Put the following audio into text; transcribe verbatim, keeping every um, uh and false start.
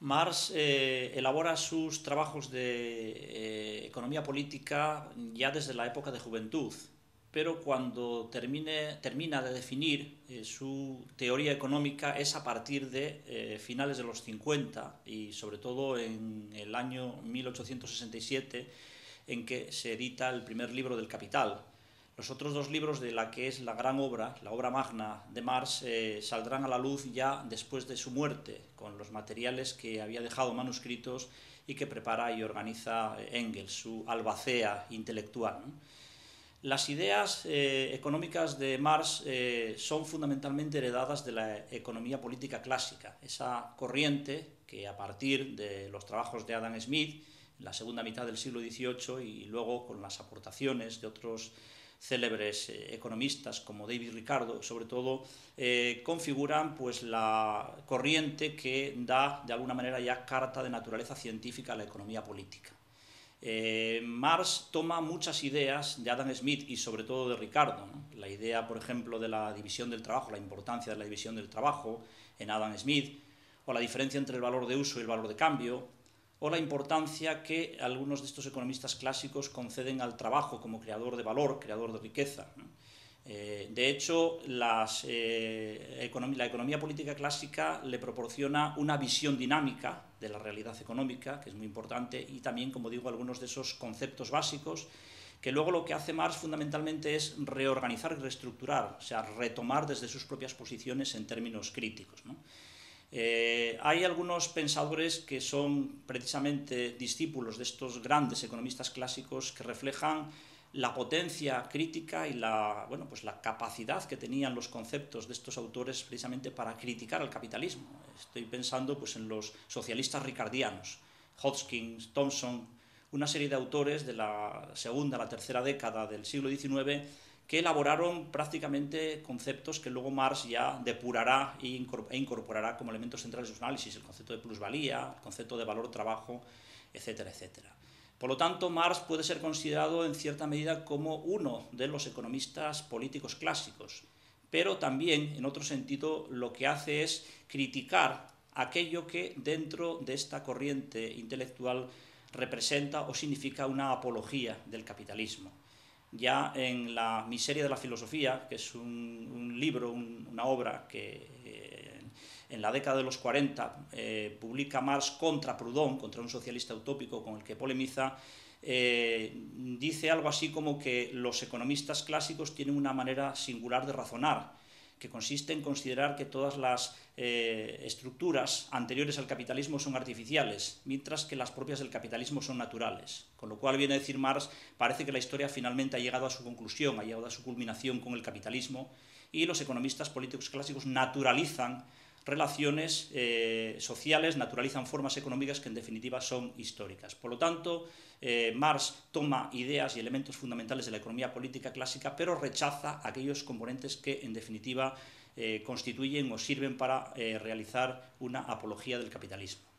Marx eh, elabora sus trabajos de eh, economía política ya desde la época de juventud, pero cuando termine, termina de definir eh, su teoría económica es a partir de eh, finales de los cincuenta y sobre todo en el año mil ochocientos sesenta y siete, en que se edita el primer libro del Capital. Los otros dos libros de la que es la gran obra, la obra magna de Marx, eh, saldrán a la luz ya después de su muerte, con los materiales que había dejado manuscritos y que prepara y organiza Engels, su albacea intelectual, ¿no? Las ideas eh, económicas de Marx eh, son fundamentalmente heredadas de la economía política clásica, esa corriente que a partir de los trabajos de Adam Smith, en la segunda mitad del siglo dieciocho, y luego con las aportaciones de otros célebres eh, economistas como David Ricardo, sobre todo, eh, configuran pues, la corriente que da de alguna manera ya carta de naturaleza científica a la economía política. Eh, Marx toma muchas ideas de Adam Smith y sobre todo de Ricardo, ¿no? La idea, por ejemplo, de la división del trabajo, la importancia de la división del trabajo en Adam Smith, o la diferencia entre el valor de uso y el valor de cambio, o la importancia que algunos de estos economistas clásicos conceden al trabajo como creador de valor, creador de riqueza, ¿no? Eh, de hecho, las, eh, economía, la economía política clásica le proporciona una visión dinámica de la realidad económica, que es muy importante, y también, como digo, algunos de esos conceptos básicos que luego lo que hace Marx fundamentalmente es reorganizar y reestructurar, o sea, retomar desde sus propias posiciones en términos críticos, ¿no? Eh, hay algunos pensadores que son precisamente discípulos de estos grandes economistas clásicos que reflejan la potencia crítica y la, bueno, pues la capacidad que tenían los conceptos de estos autores precisamente para criticar al capitalismo. Estoy pensando pues, en los socialistas ricardianos, Hodgkin, Thompson, una serie de autores de la segunda a la tercera década del siglo diecinueve que elaboraron prácticamente conceptos que luego Marx ya depurará e incorporará como elementos centrales de su análisis, el concepto de plusvalía, el concepto de valor-trabajo, etcétera, etcétera. Por lo tanto, Marx puede ser considerado en cierta medida como uno de los economistas políticos clásicos, pero también, en otro sentido, lo que hace es criticar aquello que dentro de esta corriente intelectual representa o significa una apología del capitalismo. Ya en La miseria de la filosofía, que es un, un libro, un, una obra que eh, en la década de los cuarenta eh, publica Marx contra Proudhon, contra un socialista utópico con el que polemiza, eh, dice algo así como que los economistas clásicos tienen una manera singular de razonar, que consiste en considerar que todas las eh, estructuras anteriores al capitalismo son artificiales, mientras que las propias del capitalismo son naturales. Con lo cual, viene a decir Marx, parece que la historia finalmente ha llegado a su conclusión, ha llegado a su culminación con el capitalismo, y los economistas políticos clásicos naturalizan relaciones eh, sociales, naturalizan formas económicas que en definitiva son históricas. Por lo tanto, eh, Marx toma ideas y elementos fundamentales de la economía política clásica, pero rechaza aquellos componentes que en definitiva eh, constituyen o sirven para eh, realizar una apología del capitalismo.